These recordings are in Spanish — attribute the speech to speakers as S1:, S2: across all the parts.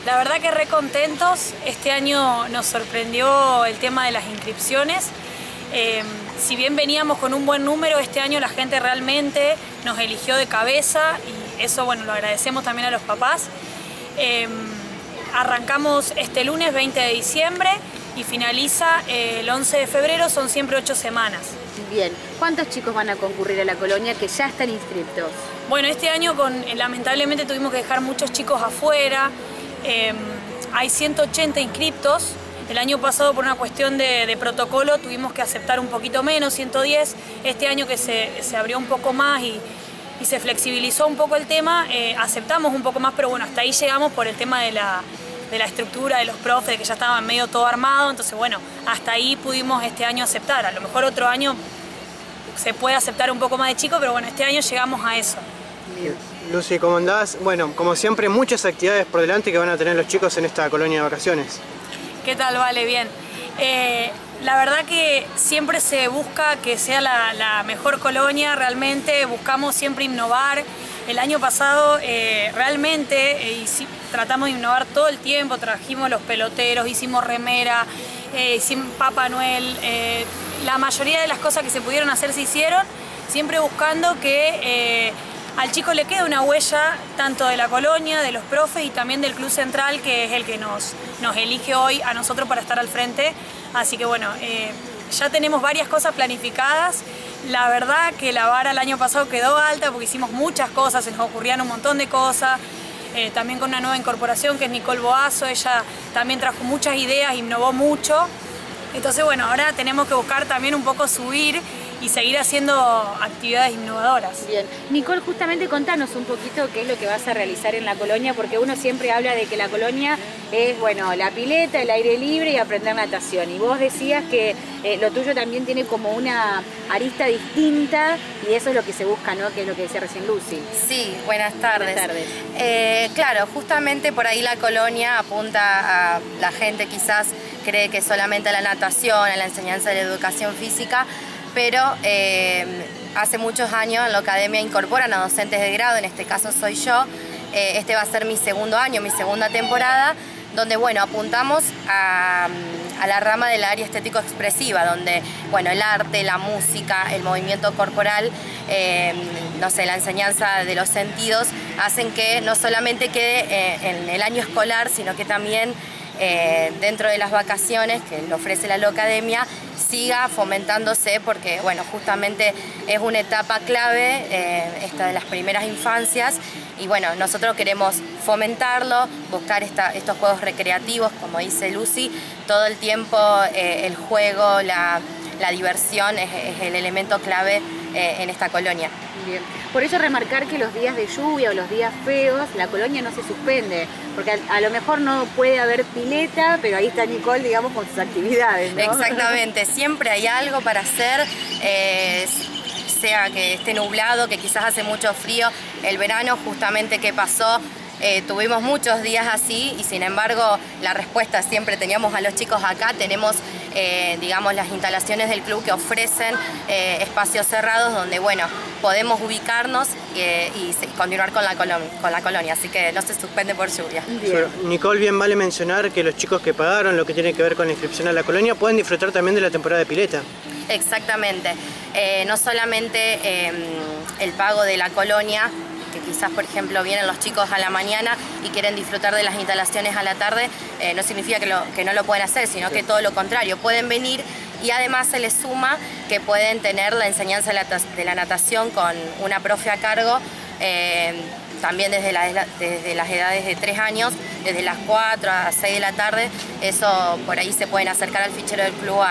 S1: La verdad que re contentos. Este año nos sorprendió el tema de las inscripciones. Si bien veníamos con un buen número, este año la gente realmente nos eligió de cabeza y eso, bueno, lo agradecemos también a los papás. Arrancamos este lunes 20 de diciembre y finaliza el 11 de febrero, son siempre 8 semanas.
S2: Bien, ¿cuántos chicos van a concurrir a la colonia que ya están inscriptos?
S1: Bueno, este año lamentablemente tuvimos que dejar muchos chicos afuera, hay 180 inscriptos. El año pasado por una cuestión de protocolo tuvimos que aceptar un poquito menos, 110. Este año que se abrió un poco más y se flexibilizó un poco el tema, aceptamos un poco más, pero bueno, hasta ahí llegamos por el tema de la estructura de los profes, de que ya estaban medio todo armado, entonces bueno, hasta ahí pudimos este año aceptar. A lo mejor otro año se puede aceptar un poco más de chicos, pero bueno, este año llegamos a eso.
S3: Bien. Lucy, ¿cómo andás? Bueno, como siempre, muchas actividades por delante que van a tener los chicos en esta colonia de vacaciones.
S1: ¿Qué tal? Vale, bien. La verdad que siempre se busca que sea la mejor colonia, realmente buscamos siempre innovar. El año pasado realmente tratamos de innovar todo el tiempo, trajimos los peloteros, hicimos remera, hicimos Papá Noel, la mayoría de las cosas que se pudieron hacer se hicieron, siempre buscando que al chico le quede una huella tanto de la colonia, de los profes y también del Club Central, que es el que nos elige hoy a nosotros para estar al frente. Así que bueno, ya tenemos varias cosas planificadas. La verdad que la vara el año pasado quedó alta porque hicimos muchas cosas, se nos ocurrían un montón de cosas. También con una nueva incorporación que es Nicole Boazo, ella también trajo muchas ideas, innovó mucho. Entonces bueno, ahora tenemos que buscar también un poco subir y seguir haciendo actividades innovadoras.
S2: Bien, Nicole, justamente contanos un poquito qué es lo que vas a realizar en la colonia, porque uno siempre habla de que la colonia es, bueno, la pileta, el aire libre y aprender natación. Y vos decías que lo tuyo también tiene como una arista distinta y eso es lo que se busca, ¿no? Que es lo que decía recién Lucy.
S4: Sí, buenas tardes.
S2: Buenas tardes.
S4: Claro, justamente por ahí la colonia apunta a la gente quizás cree que solamente a la natación, a la enseñanza de la educación física, pero hace muchos años en la academia incorporan a docentes de grado, en este caso soy yo. Este va a ser mi segundo año, mi segunda temporada, donde bueno, apuntamos a la rama del área estético-expresiva, donde bueno, el arte, la música, el movimiento corporal, no sé, la enseñanza de los sentidos, hacen que no solamente quede en el año escolar, sino que también dentro de las vacaciones que le ofrece la Locademia siga fomentándose, porque bueno, justamente es una etapa clave esta de las primeras infancias y bueno, nosotros queremos fomentarlo, buscar estos juegos recreativos, como dice Lucy, todo el tiempo el juego, la diversión es el elemento clave en esta colonia.
S2: Bien. Por eso remarcar que los días de lluvia o los días feos, la colonia no se suspende, porque a lo mejor no puede haber pileta, pero ahí está Nicole, digamos, con sus actividades, ¿no?
S4: Exactamente, siempre hay algo para hacer, sea que esté nublado, que quizás hace mucho frío. El verano justamente que pasó, tuvimos muchos días así y sin embargo la respuesta siempre teníamos a los chicos acá, tenemos digamos las instalaciones del club que ofrecen espacios cerrados donde bueno, podemos ubicarnos y continuar con la colonia, así que no se suspende por lluvia.
S3: Nicole, bien vale mencionar que los chicos que pagaron lo que tiene que ver con la inscripción a la colonia pueden disfrutar también de la temporada de pileta.
S4: Exactamente, no solamente el pago de la colonia, que quizás por ejemplo vienen los chicos a la mañana y quieren disfrutar de las instalaciones a la tarde, no significa que no lo pueden hacer, sino que todo lo contrario, pueden venir y además se les suma que pueden tener la enseñanza de la natación con una profe a cargo, también desde las edades de 3 años, desde las 4 a 6 de la tarde, eso por ahí se pueden acercar al fichero del club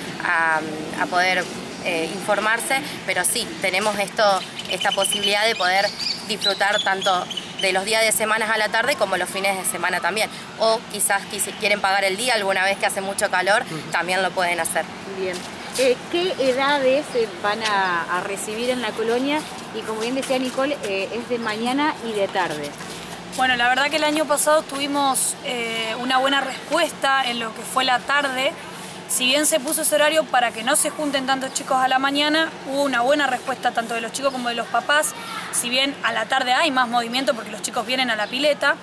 S4: a poder informarse, pero sí, tenemos esta posibilidad de poder disfrutar tanto de los días de semana a la tarde como los fines de semana también. O quizás si quieren pagar el día alguna vez que hace mucho calor, también lo pueden hacer.
S2: Bien. ¿Qué edades van a recibir en la colonia? Y como bien decía Nicole, es de mañana y de tarde.
S1: Bueno, la verdad que el año pasado tuvimos una buena respuesta en lo que fue la tarde. Si bien se puso ese horario para que no se junten tantos chicos a la mañana, hubo una buena respuesta tanto de los chicos como de los papás. Si bien a la tarde hay más movimiento porque los chicos vienen a la pileta,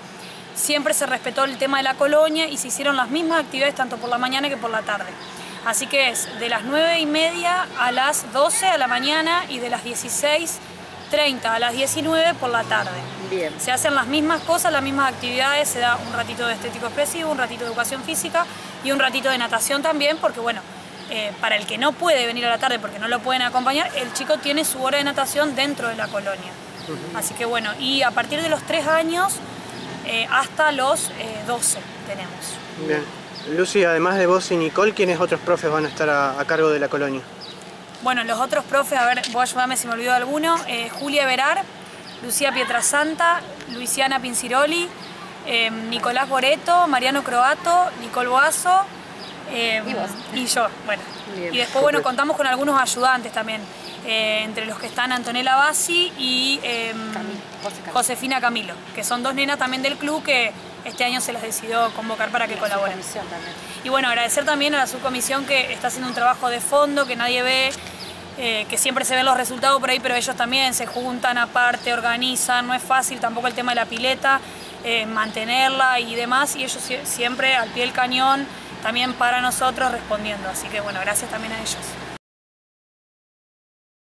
S1: siempre se respetó el tema de la colonia y se hicieron las mismas actividades tanto por la mañana que por la tarde. Así que es de las 9:30 a las 12 de la mañana y de las 16:30 a las 19 por la tarde.
S2: Bien.
S1: Se hacen las mismas cosas, las mismas actividades, se da un ratito de estético expresivo, un ratito de educación física y un ratito de natación también, porque bueno, para el que no puede venir a la tarde porque no lo pueden acompañar, el chico tiene su hora de natación dentro de la colonia. Así que bueno, y a partir de los 3 años hasta los 12 tenemos.
S3: Bien. Lucy, además de vos y Nicole, ¿quiénes otros profes van a estar a cargo de la colonia?
S1: Bueno, los otros profes, a ver, vos ayudame si me olvido de alguno. Julia Verar, Lucía Pietrasanta, Luisiana Pinciroli, Nicolás Boreto, Mariano Croato, Nicole Boazo y yo. Bueno.
S2: Bien.
S1: Y después, bueno, contamos con algunos ayudantes también, entre los que están Antonella Bassi y Josefina Camilo, que son 2 nenas también del club que este año se las decidió convocar para que colaboren. Y bueno, agradecer también a la subcomisión que está haciendo un trabajo de fondo que nadie ve, que siempre se ven los resultados por ahí, pero ellos también se juntan aparte, organizan, no es fácil tampoco el tema de la pileta, mantenerla y demás, y ellos siempre al pie del cañón también para nosotros respondiendo, así que bueno, gracias también a ellos.